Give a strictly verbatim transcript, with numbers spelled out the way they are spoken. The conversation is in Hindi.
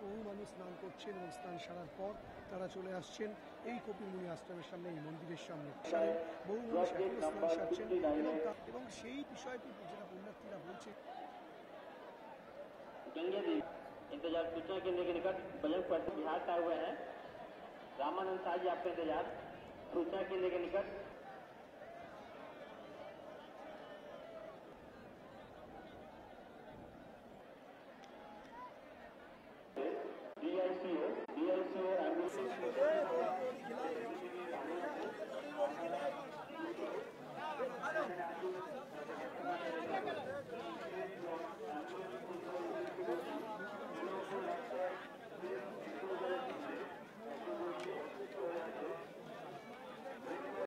বহু মানুষ স্নান করছেন এবং স্নান সারার পর তারা চলে আসছেন এই কপিলমুনি আশ্রমের সামনে, এই মন্দিরের সামনে। বহু মানুষ এখনো স্নান সারছেন এবং এবং সেই বিষয়টি যেটা পুণ্যার্থীরা বলছে, गंगे जी इंतजार सूचना केंद्र के निकट बजरंग पट्टी बिहार आए हुए हैं। रामानंद शाह जी आपका इंतजार सूचना केंद्र के निकट